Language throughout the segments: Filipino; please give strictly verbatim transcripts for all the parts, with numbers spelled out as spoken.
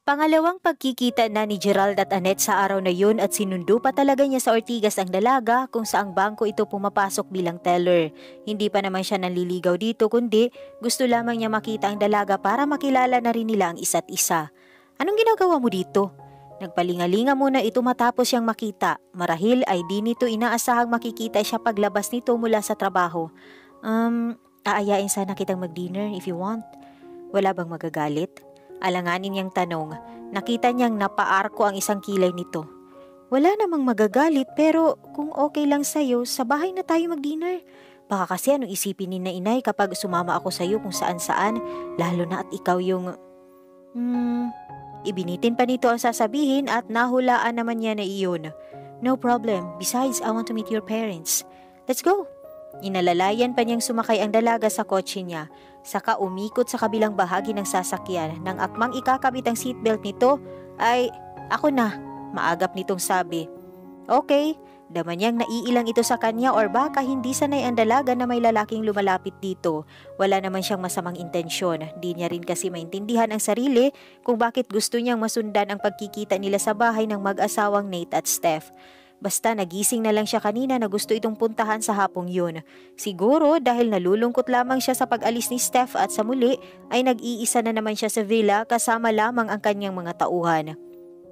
Pangalawang pagkikita na ni Gerald at Annette sa araw na yun at sinundo pa talaga niya sa Ortigas ang dalaga kung saang bangko ito pumapasok bilang teller. Hindi pa naman siya nanliligaw dito kundi gusto lamang niya makita ang dalaga para makilala na rin nila ang isa't isa. Anong ginagawa mo dito? Nagpalingalinga muna ito matapos siyang makita. Marahil ay di nito inaasahang makikita siya paglabas nito mula sa trabaho. Um, aayain sana kitang mag-dinner if you want. Wala bang magagalit? Alanganin niyang tanong. Nakita niyang napaarko ang isang kilay nito. Wala namang magagalit pero kung okay lang sa'yo, sa bahay na tayo mag-dinner. Baka kasi anong isipin ni na inay kapag sumama ako sa'yo kung saan-saan, lalo na at ikaw yung... Hmm... Ibinitin pa nito ang sasabihin at nahulaan naman niya na iyon. No problem, besides I want to meet your parents. Let's go! Inalalayan pa niyang sumakay ang dalaga sa kotse niya. Saka umikot sa kabilang bahagi ng sasakyan. Nang akmang ikakabit ang seatbelt nito, ay, ako na, maagap nitong sabi. Okay, daman niyang naiilang ito sa kanya or baka hindi sanay ang dalaga na may lalaking lumalapit dito. Wala naman siyang masamang intensyon. Di niya rin kasi maintindihan ang sarili kung bakit gusto niyang masundan ang pagkikita nila sa bahay ng mag-asawang Nate at Steph. Basta nagising na lang siya kanina na gusto itong puntahan sa hapong yun. Siguro dahil nalulungkot lamang siya sa pag-alis ni Steph at sa muli ay nag-iisa na naman siya sa villa kasama lamang ang kanyang mga tauhan.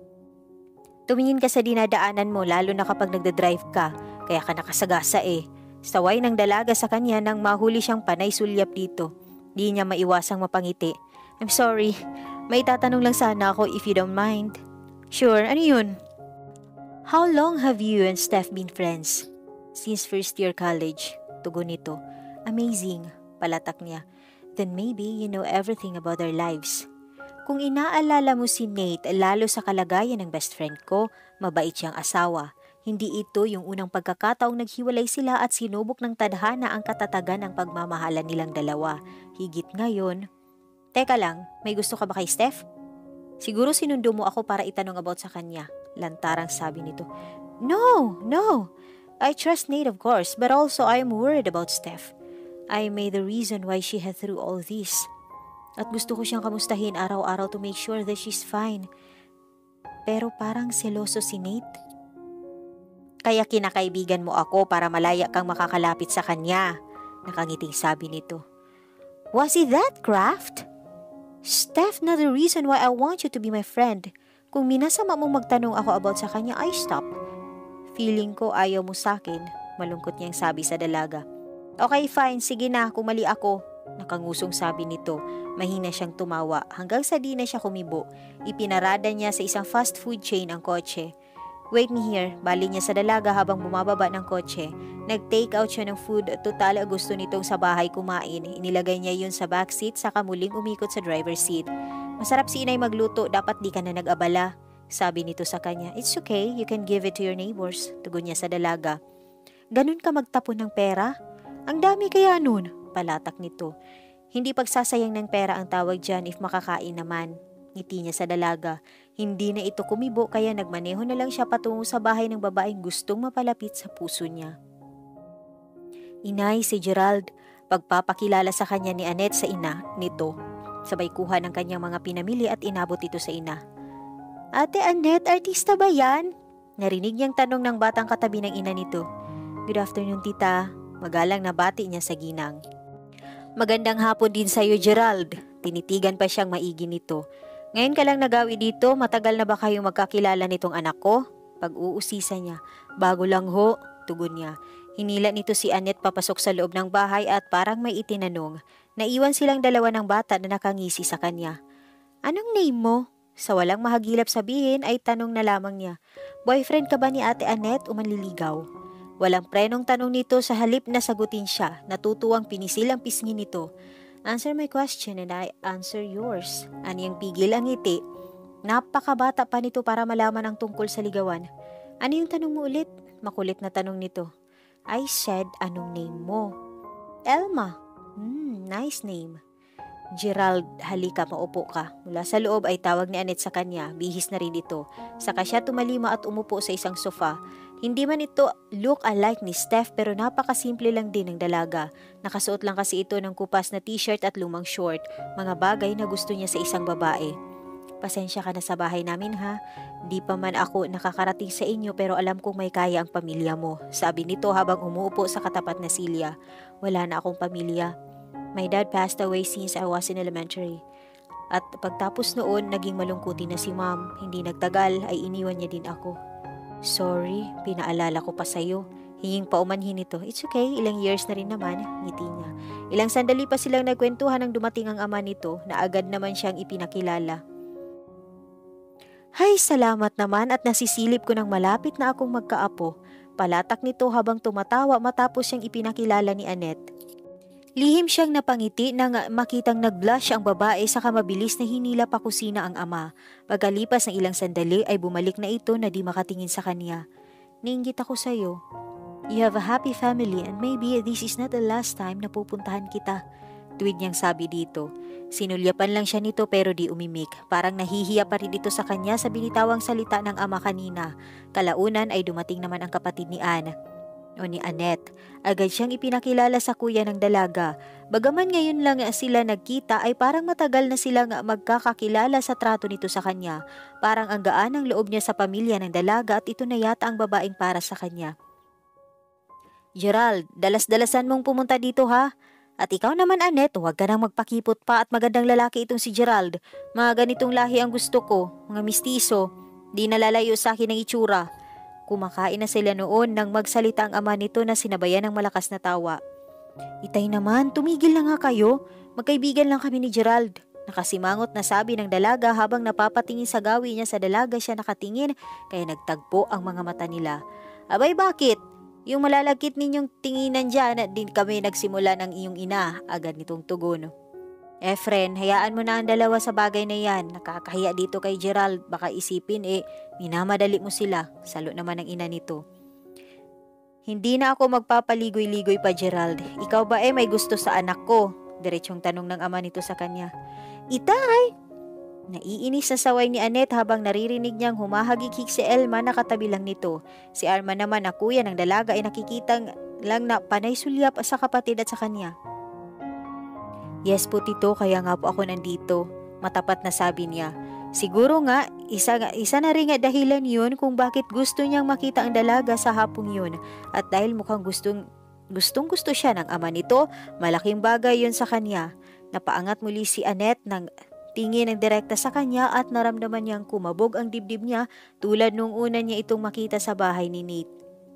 Tumingin ka sa dinadaanan mo lalo na kapag nagdadrive ka, kaya ka nakasagasa eh. Saway ng dalaga sa kanya nang mahuli siyang panay sulyap dito. Di niya maiwasang mapangiti. I'm sorry, may tatanong lang sana ako if you don't mind. Sure, ano yun? How long have you and Steph been friends? Since first year college, tugon nito. Amazing, palatak niya. Then maybe you know everything about their lives. Kung inaalala mo si Nate lalo sa kalagayan ng best friend ko, mabait siyang asawa. Hindi ito yung unang pagkakataong naghiwalay sila at sinubok ng tadhana ang katatagan ng pagmamahalan nilang dalawa. Higit ngayon. Teka lang, may gusto ka ba kay Steph? Siguro sinundo mo ako para itanong about sa kanya. Lantarang sabi nito. No, no. I trust Nate of course, but also I am worried about Steph. I may the reason why she had through all this. At gusto ko siyang kamustahin araw-araw to make sure that she's fine. Pero parang seloso si Nate. Kaya kinakaibigan mo ako para malaya kang makakalapit sa kanya. Nakangiting sabi nito. Was it that, Kraft? Steph na the reason why I want you to be my friend. Kung minasama mong magtanong ako about sa kanya, I stop. Feeling ko ayaw mo sakin, malungkot niyang sabi sa dalaga. Okay, fine, sige na, kung mali ako. Nakangusong sabi nito. Mahina siyang tumawa hanggang sa di na siya kumibo. Ipinarada niya sa isang fast food chain ang kotse. Wait me here, bali niya sa dalaga habang bumababa ng kotse. Nag-take out siya ng food at total gusto nitong sa bahay kumain. Inilagay niya yun sa backseat saka muling umikot sa driver's seat. Masarap si inay magluto, dapat di ka na nag-abala. Sabi nito sa kanya, it's okay, you can give it to your neighbors. Tugon niya sa dalaga. Ganun ka magtapon ng pera? Ang dami kaya nun, palatak nito. Hindi pagsasayang ng pera ang tawag dyan if makakain naman. Ngiti niya sa dalaga. Hindi na ito kumibo kaya nagmaneho na lang siya patungo sa bahay ng babaeng gustong mapalapit sa puso niya. Inay, si Gerald, pagpapakilala sa kanya ni Annette sa ina nito. Sabay kuha ng kanyang mga pinamili at inabot ito sa ina. Ate Annette, artista ba yan? Narinig niyang tanong ng batang katabi ng ina nito. Good afternoon, tita. Magalang na bati niya sa ginang. Magandang hapon din sa'yo, Gerald. Tinitigan pa siyang maigi nito. Ngayon ka lang nagawi dito, matagal na ba kayong magkakilala nitong anak ko? Pag-uusisa niya. Bago lang ho, tugon niya. Hinila nito si Annette papasok sa loob ng bahay at parang may itinanong. Naiwan silang dalawa ng bata na nakangisi sa kanya. Anong name mo? Sa walang mahagilap sabihin ay tanong na lamang niya. Boyfriend ka ba ni Ate Annette o manliligaw? Walang prenong tanong nito sa halip na sagutin siya. Natutuwang pinisil ang pisngi nito. Answer my question and I answer yours. Aniyang pigil ang ngiti. Napakabata pa nito para malaman ang tungkol sa ligawan. Ano yung tanong mo ulit? Makulit na tanong nito. I said, anong name mo? Elma. Hmm, nice name. Gerald, halika, maupo ka. Mula sa loob ay tawag ni Annette sa kanya. Bihis na rin ito. Saka siya tumalima at umupo sa isang sofa. Hindi man ito look alike ni Steph pero napakasimple lang din ng dalaga. Nakasuot lang kasi ito ng kupas na t-shirt at lumang short. Mga bagay na gusto niya sa isang babae. Pasensya ka na sa bahay namin ha. Di pa man ako nakakarating sa inyo pero alam kong may kaya ang pamilya mo. Sabi nito habang umuupo sa katapat na silya. Wala na akong pamilya. My dad passed away since I was in elementary. At pagtapos noon, naging malungkutin na si mom. Hindi nagtagal ay iniwan niya din ako. Sorry, pinaalala ko pa sa'yo. Hinging paumanhin nito. It's okay, ilang years na rin naman, ngiti niya. Ilang sandali pa silang nagkwentuhan nang dumating ang ama nito na agad naman siyang ipinakilala. Hay, salamat naman at nasisilip ko ng malapit na akong magkaapo. Palatak nito habang tumatawa matapos siyang ipinakilala ni Annette. Lihim siyang napangiti nang makitang nag-blush ang babae saka mabilis na hinila pa kusina ang ama. Pagkalipas ng ilang sandali ay bumalik na ito na di makatingin sa kanya. Niinggit ako sa'yo. You have a happy family and maybe this is not the last time na pupuntahan kita. Tuwid niyang sabi dito. Sinulyapan lang siya nito pero di umimik. Parang nahihiya pa rin dito sa kanya sa binitawang salita ng ama kanina. Kalaunan ay dumating naman ang kapatid ni Anne o ni Annette. Agad siyang ipinakilala sa kuya ng dalaga. Bagaman ngayon lang sila nagkita ay parang matagal na silang magkakakilala sa trato nito sa kanya. Parang ang gaan ng loob niya sa pamilya ng dalaga at ito na yata ang babaeng para sa kanya. Gerald, dalas-dalasan mong pumunta dito ha? At ikaw naman Annette, huwag ka nang magpakipot pa at magandang lalaki itong si Gerald. Mga ganitong lahi ang gusto ko, mga mistiso. Di nalalayo sa akin ang itsura. Kumakain na sila noon nang magsalita ang ama nito na sinabayan ng malakas na tawa. Itay naman, tumigil na nga kayo. Magkaibigan lang kami ni Gerald. Nakasimangot na sabi ng dalaga habang napapatingin sa gawi niya sa dalaga siya nakatingin kaya nagtagpo ang mga mata nila. Abay bakit? Yung malalagkit ninyong tinginan dyan at din kami nagsimula ng iyong ina, agad nitong tugon. Efren, hayaan mo na ang dalawa sa bagay na yan. Nakakahiya dito kay Gerald. Baka isipin eh, minamadali mo sila. Salo naman ang ina nito. Hindi na ako magpapaligoy-ligoy pa Gerald. Ikaw ba eh may gusto sa anak ko? Diretsyong tanong ng ama nito sa kanya. Itay! Naiinis sa saway ni Annette habang naririnig niyang humahagikik si Elma na katabi lang nito. Si Arma naman na kuya ng dalaga ay nakikitang lang na panay sulyap sa kapatid at sa kanya. Yes po tito, kaya nga po ako nandito. Matapat na sabi niya. Siguro nga, isa, isa na rin nga dahilan yun kung bakit gusto niyang makita ang dalaga sa hapong yun. At dahil mukhang gustong, gustong gusto siya ng ama nito, malaking bagay yun sa kanya. Napaangat muli si Annette ng tingin ng direkta sa kanya at naramdaman niyang kumabog ang dibdib niya tulad nung una niya itong makita sa bahay ni Nate.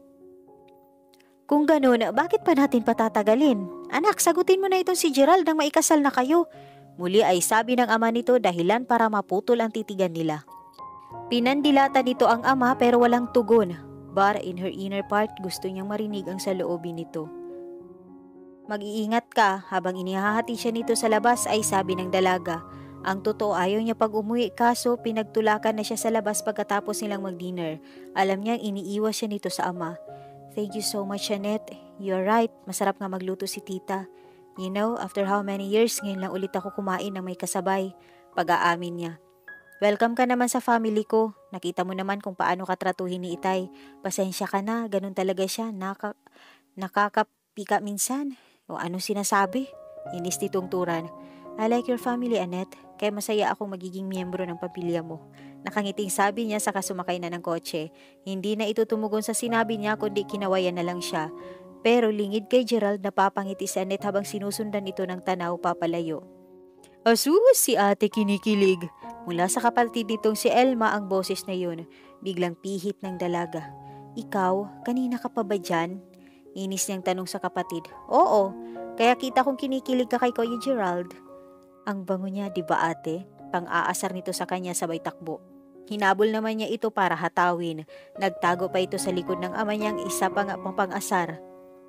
Kung ganun, bakit pa natin patatagalin? Anak, sagutin mo na itong si Gerald nang maikasal na kayo. Muli ay sabi ng ama nito dahilan para maputol ang titigan nila. Pinandilata nito ang ama pero walang tugon. But in her inner part, gusto niyang marinig ang saloobin nito. Mag-iingat ka, habang inihahati siya nito sa labas ay sabi ng dalaga. Ang totoo ayaw niya pag umuwi kaso pinagtulakan na siya sa labas pagkatapos nilang mag-dinner. Alam niyang iniiwas siya nito sa ama. Thank you so much Annette. You're right, masarap nga magluto si tita. You know, after how many years ngayon lang ulit ako kumain ng may kasabay. Pag-aamin niya. Welcome ka naman sa family ko. Nakita mo naman kung paano katratuhin ni Itay. Pasensya ka na, ganun talaga siya. Naka, nakakapika minsan. O ano sinasabi? Inis nitong turan. I like your family, Annette. Kaya masaya akong magiging miyembro ng pamilya mo. Nakangiting sabi niya saka sumakay na ng kotse. Hindi na ito tumugon sa sinabi niya kundi kinawayan na lang siya. Pero lingid kay Gerald napapangiti si Annette habang sinusundan ito ng tanaw papalayo. Asus, si ate kinikilig. Mula sa kapatid nitong si Elma ang boses na yun. Biglang pihit ng dalaga. Ikaw, kanina ka pa ba dyan? Inis niyang tanong sa kapatid. Oo, kaya kita kong kinikilig ka kay Kuya Gerald. Ang bango niya, di ba ate? Pang-aasar nito sa kanya sabay takbo. Hinabol naman niya ito para hatawin. Nagtago pa ito sa likod ng ama niyang isa pang pang-asar.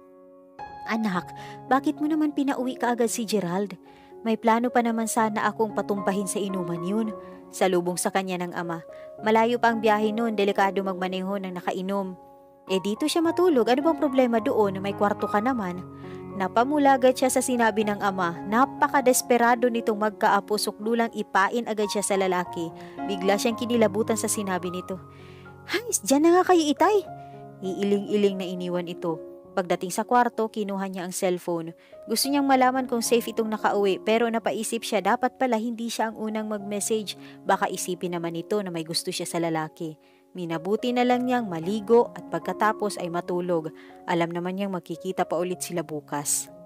Anak, bakit mo naman pinauwi ka agad si Gerald? May plano pa naman sana akong patumpahin sa inuman yun. Salubong sa kanya ng ama. Malayo pa ang biyahe noon, delikado magmaneho ng nakainom. Eh dito siya matulog, ano bang problema doon? May kwarto ka naman. Napamulagat siya sa sinabi ng ama. Napaka-desperado nitong magkaapo, suklulang ipain agad siya sa lalaki. Bigla siyang kinilabutan sa sinabi nito. Hay, dyan na nga kayo Itay. Iiling-iling na iniwan ito. Pagdating sa kwarto, kinuha niya ang cellphone. Gusto niyang malaman kung safe itong nakauwi pero napaisip siya dapat pala hindi siya ang unang mag-message. Baka isipin naman ito na may gusto siya sa lalaki. Minabuti na lang niyang maligo at pagkatapos ay matulog. Alam naman niyang magkikita pa ulit sila bukas.